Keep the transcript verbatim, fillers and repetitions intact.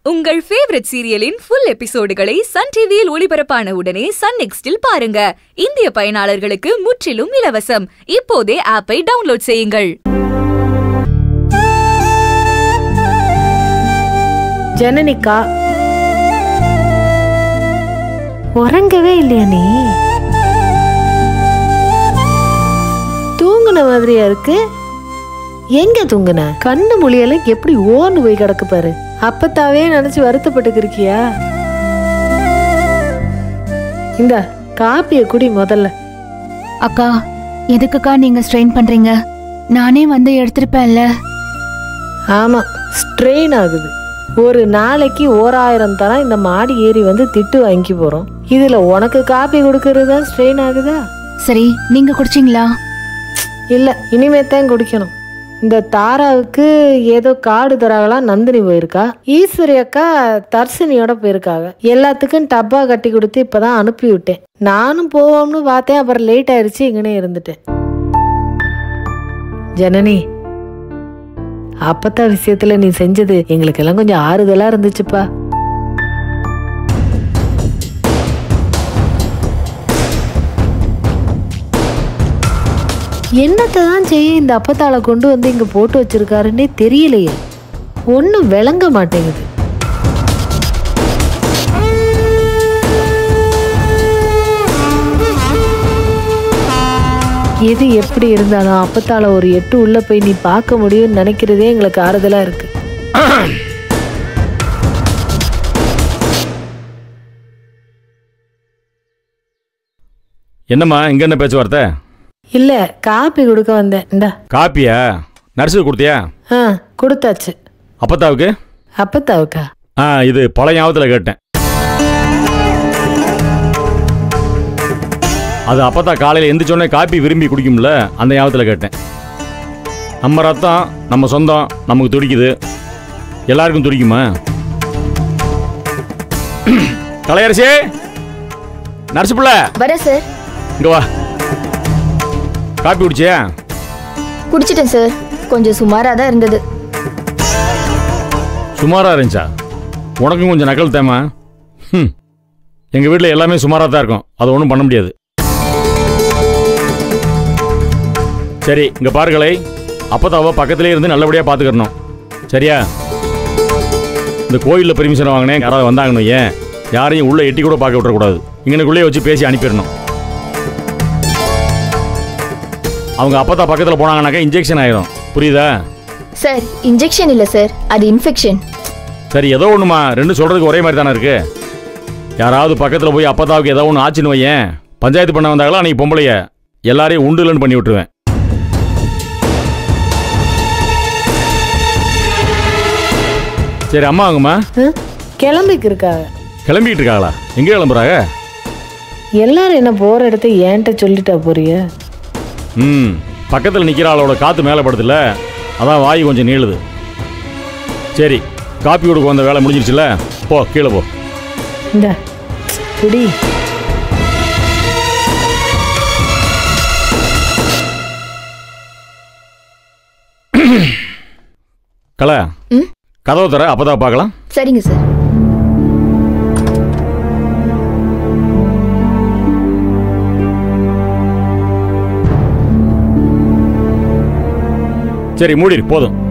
உங்கள் ஃபேவரட் சீரியலின் ஃபுல் எபிசோடுகளை சன் டிவியில் ஒளிபரப்பான உடனே சன் நெக்ஸ்டில் பாருங்க. இந்திய பயனாளர்களுக்கு முற்றிலும் இலவசம். இப்போதே ஆப்பை டவுன்லோட் செய்யுங்கள். ஜனனிகா, உறங்கவே இல்லையா நீ? தூங்குன மாதிரியா இருக்கு. எங்க தூங்குன? கண்ணு மொழியெல்லாம் எப்படி ஓன்னு போய் கிடக்கு பாரு. அப்பத்தாவே நினைச்சு வருத்தப்பட்டு இருக்கியா? இந்த காப்பிய குடி முதல்ல. அக்கா, எதுக்குக்கா நீங்க ஸ்ட்ரெயின் பண்றீங்க? நானே வந்து எடுத்திருப்பேன்ல. ஆமா, ஸ்ட்ரெயின் ஆகுது. ஒரு நாளைக்கு ஓராயிரம் தரம் இந்த மாடி ஏறி வந்து திட்டு வாங்கி போறோம். இதுல உனக்கு காப்பி கொடுக்கறது தான் ஸ்ட்ரெயின் ஆகுதா? சரி, நீங்க குடிச்சிங்களா? இல்ல, இனிமேத்தான் குடிக்கணும். இந்த தாராவுக்கு ஏதோ காடு தராகலாம் நந்தினி போயிருக்கா. ஈஸ்வரி அக்கா தர்சினியோட போயிருக்காங்க. எல்லாத்துக்கும் டப்பா கட்டி கொடுத்து இப்பதான் அனுப்பி விட்டேன். நானும் போவோம்னு பார்த்தேன், அப்புறம் லேட் ஆயிடுச்சு, இங்கனே இருந்துட்டேன். ஜனனி, அப்பத்தா விஷயத்துல நீ செஞ்சது எங்களுக்கு எல்லாம் கொஞ்சம் ஆறுதலா இருந்துச்சுப்பா. என்னத்தை தான் செய்ய இந்த அப்பத்தாளை கொண்டு வந்து இங்க போட்டு வச்சிருக்காருன்னே தெரியலையே. ஒன்னும் விளங்க மாட்டேங்குது. எது எப்படி இருந்தாலும் அப்பத்தால ஒரு எட்டு உள்ள போய் நீ பார்க்க முடியும்னு நினைக்கிறதே எங்களுக்கு ஆறுதலா இருக்கு. என்னம்மா இங்க என்ன பேச்சுவார்த்தை? இல்ல, காப்பி கொடுக்க வந்தேன். இந்தா. காப்பியா? நர்ஸுக்கு கொடுத்தியா? ஆ, கொடுத்தாச்சு. அப்பத்தாவுக்கு? அப்பத்தாவுக்கா? ஆ, இது பழைய ஞாபகத்தில் கேட்டேன். அது அப்பத்தா காலையில் எந்திரிச்சோடனே காப்பி விரும்பி குடிக்கும்ல, அந்த ஞாபகத்தில் கேட்டேன். நம்ம ரத்தம், நம்ம சொந்தம், நமக்கு துடிக்குது. எல்லாருக்கும் துடிக்குமா? கலையரசி, நர்ஸு பிள்ளை வர சார். இங்க வா. காப்பி குடிச்சியா? குடிச்சிட்டேன் சார். கொஞ்சம் சுமாராக தான் இருந்தது. சுமாராக இருந்துச்சா? உனக்கும் கொஞ்சம் நக்கல் தேமா? ம், எங்கள் வீட்டில் எல்லாமே சுமாராக தான் இருக்கும். அதை ஒன்றும் பண்ண முடியாது. சரி, இங்கே பாருங்களே, அப்பத்தாவ பக்கத்திலே இருந்து நல்லபடியாக பார்த்துக்கணும். சரியா? இந்த கோயிலில் பெர்மிஷன் வாங்கினேன், யாராவது வந்தாங்கன்னு ஏன் யாரையும் உள்ளே எட்டி கூட பார்க்க விட்டுறக்கூடாது. இங்கனுக்குள்ளேயே வச்சு பேசி அனுப்பிடணும். அவங்க அப்பத்தா பக்கத்தில் போனாங்கனாக்கா இன்ஜெக்ஷன் ஆயிரும். புரியுதா? சார், இன்ஜெக்ஷன் இல்லை சார், அது இன்ஃபெக்ஷன். சரி, ஏதோ ஒன்றுமா, ரெண்டு சொல்கிறதுக்கு ஒரே மாதிரி தானே இருக்கு. யாராவது பக்கத்தில் போய் அப்பத்தாவுக்கு ஏதோ ஒன்று ஆச்சுன்னு வையேன், பஞ்சாயத்து பண்ண வந்தாங்களா அன்றைக்கி பொம்பளைய எல்லாரையும் உண்டு இல்லைன்னு பண்ணி விட்டுருவேன். சரி, அம்மா வாங்கம்மா. கிளம்பிக்கு இருக்காங்க. கிளம்பிக்கிட்டு இருக்காங்களா? எங்கே கிளம்புறாங்க? எல்லாரும் என்ன போகிற இடத்த ஏன்ட்ட சொல்லிட்டா போறிய? ம், பக்கத்தில் நிற்கிற ஆளோட காற்று மேலே படுதுல, அதான் வாய் கொஞ்சம் நீளுது. சரி, காப்பி கொடுக்க வந்த வேலை முடிஞ்சிருச்சுல, போ கீழே போ. இந்த குடி. கலை, கதவை தர, அப்பதான் பார்க்கலாம். சரிங்க சார். சரி, மூடிடு போதும்.